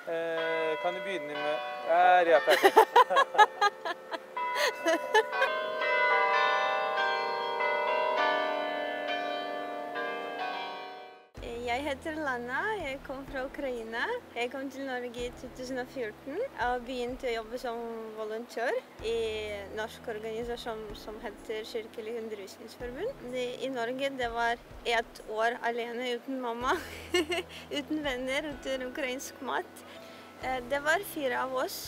Kan du begynne med... Ja, perfekt. Jeg heter Lana, jeg kom fra Ukraina. Jeg kom til Norge i 2014 og begynte å jobbe som volontør i en norsk organisasjon som heter Kirkelig Undervisningsforbund. I Norge det var et år alene uten mamma, uten venner, uten ukrainsk mat. Det var 4 av oss,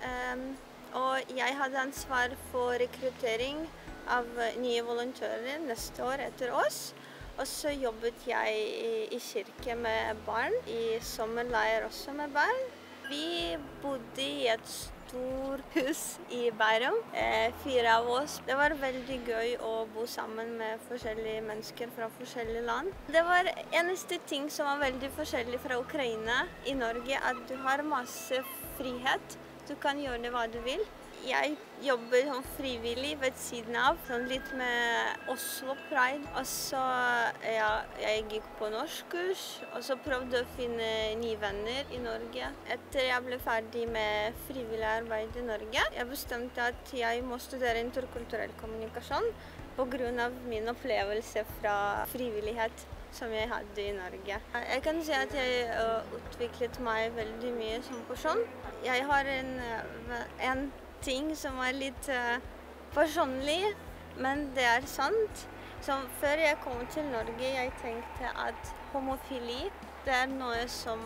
og jeg hadde ansvar for rekruttering av nye volontører neste år etter oss. Og så jobbet jeg i kirke med barn, i sommerleir også med barn. Vi bodde i et stort hus i Bærum, 4 av oss. Det var veldig gøy å bo sammen med forskjellige mennesker fra forskjellige land. Det var eneste ting som var veldig forskjellig fra Ukraina i Norge, at du har masse frihet. Du kan gjøre hva du vil. Jeg jobber som frivillig ved siden av, sånn litt med Oslo Pride. Og så jeg gikk på norskkurs, og så prøvde å finne nye venner i Norge. Etter jeg ble ferdig med frivillig arbeid i Norge, jeg bestemte at jeg må studere interkulturell kommunikasjon på grunn av min opplevelse fra frivillighet som jeg hadde i Norge. Jeg kan si at jeg utviklet meg veldig mye som person. Jeg har en ting som er litt personlig, men det er sant. Så før jeg kom til Norge, jeg tenkte at homofili, det er noe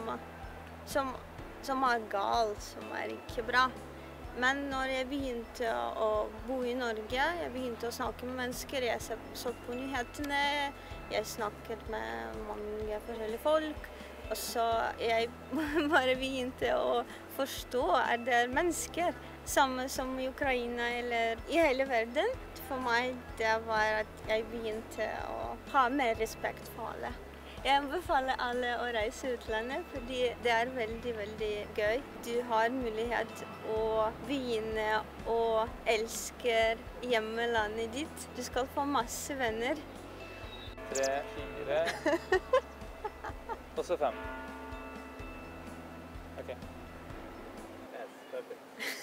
som er galt, som er ikke bra. Men når jeg begynte å bo i Norge, jeg begynte å snakke med mennesker, jeg så på nyhetene, jeg snakket med mange forskjellige folk, og så jeg bare begynte å forstå at det er mennesker, samme som i Ukraina eller i hele verden. For meg det var at jeg begynte å ha mer respekt for alle. Jeg anbefaler alle å reise utlandet, fordi det er veldig, veldig gøy. Du har mulighet å begynne å elske hjemmelandet ditt. Du skal få masse venner. 3, 4, og så 5. Ok. Yes, perfekt.